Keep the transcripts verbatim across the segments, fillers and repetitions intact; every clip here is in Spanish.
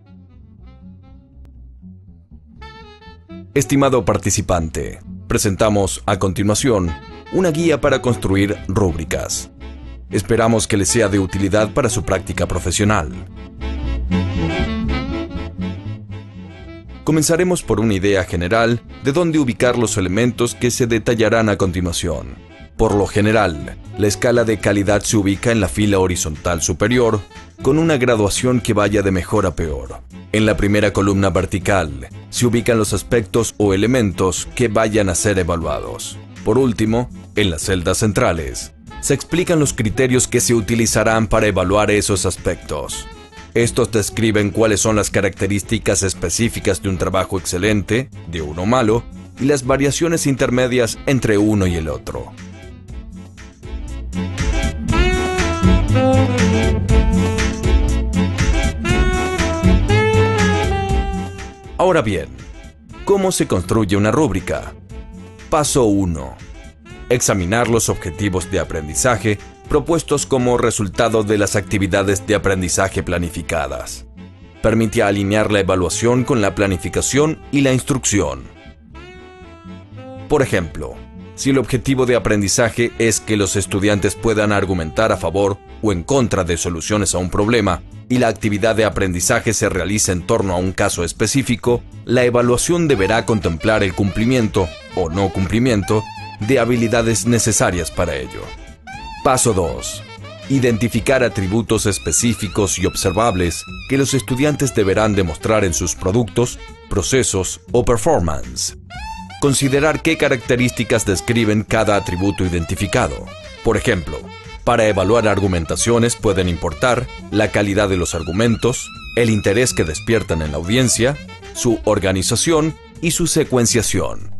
Estimado participante, presentamos a continuación una guía para construir rúbricas. Esperamos que les sea de utilidad para su práctica profesional. Comenzaremos por una idea general de dónde ubicar los elementos que se detallarán a continuación. Por lo general, la escala de calidad se ubica en la fila horizontal superior, con una graduación que vaya de mejor a peor. En la primera columna vertical, se ubican los aspectos o elementos que vayan a ser evaluados. Por último, en las celdas centrales, se explican los criterios que se utilizarán para evaluar esos aspectos. Estos describen cuáles son las características específicas de un trabajo excelente, de uno malo, y las variaciones intermedias entre uno y el otro. Ahora bien, ¿cómo se construye una rúbrica? Paso uno. Examinar los objetivos de aprendizaje propuestos como resultado de las actividades de aprendizaje planificadas. Permite alinear la evaluación con la planificación y la instrucción. Por ejemplo, si el objetivo de aprendizaje es que los estudiantes puedan argumentar a favor o en contra de soluciones a un problema, y la actividad de aprendizaje se realiza en torno a un caso específico, la evaluación deberá contemplar el cumplimiento o no cumplimiento de habilidades necesarias para ello. Paso dos. Identificar atributos específicos y observables que los estudiantes deberán demostrar en sus productos, procesos o performance. Considerar qué características describen cada atributo identificado. Por ejemplo, para evaluar argumentaciones pueden importar la calidad de los argumentos, el interés que despiertan en la audiencia, su organización y su secuenciación.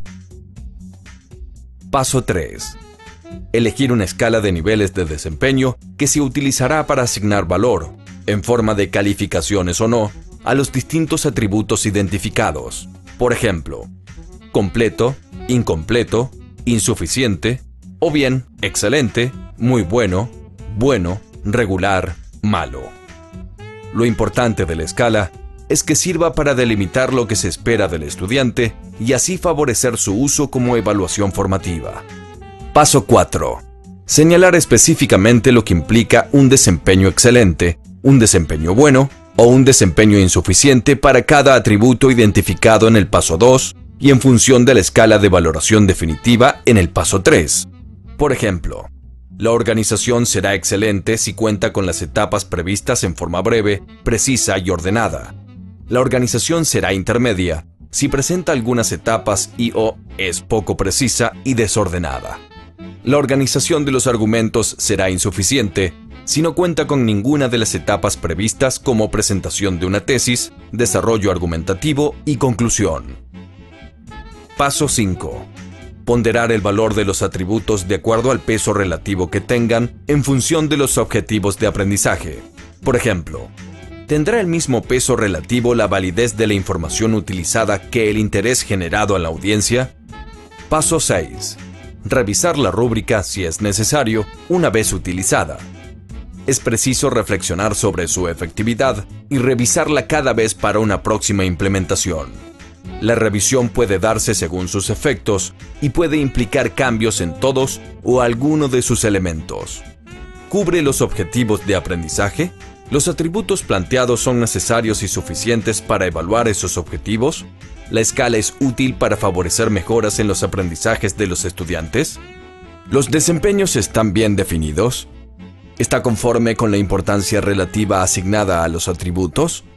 Paso tres. Elegir una escala de niveles de desempeño que se utilizará para asignar valor, en forma de calificaciones o no, a los distintos atributos identificados. Por ejemplo, completo, incompleto, insuficiente, o bien excelente, muy bueno, bueno, regular, malo. Lo importante de la escala es que sirva para delimitar lo que se espera del estudiante y así favorecer su uso como evaluación formativa. Paso cuatro. Señalar específicamente lo que implica un desempeño excelente, un desempeño bueno o un desempeño insuficiente para cada atributo identificado en el paso dos y en función de la escala de valoración definitiva en el paso tres. Por ejemplo, la organización será excelente si cuenta con las etapas previstas en forma breve, precisa y ordenada. La organización será intermedia si presenta algunas etapas y o es poco precisa y desordenada. La organización de los argumentos será insuficiente si no cuenta con ninguna de las etapas previstas como presentación de una tesis, desarrollo argumentativo y conclusión. Paso cinco. Ponderar el valor de los atributos de acuerdo al peso relativo que tengan en función de los objetivos de aprendizaje. Por ejemplo, ¿tendrá el mismo peso relativo la validez de la información utilizada que el interés generado en la audiencia? Paso seis. Revisar la rúbrica si es necesario una vez utilizada. Es preciso reflexionar sobre su efectividad y revisarla cada vez para una próxima implementación. La revisión puede darse según sus efectos y puede implicar cambios en todos o alguno de sus elementos. ¿Cubre los objetivos de aprendizaje? ¿Los atributos planteados son necesarios y suficientes para evaluar esos objetivos? ¿La escala es útil para favorecer mejoras en los aprendizajes de los estudiantes? ¿Los desempeños están bien definidos? ¿Está conforme con la importancia relativa asignada a los atributos?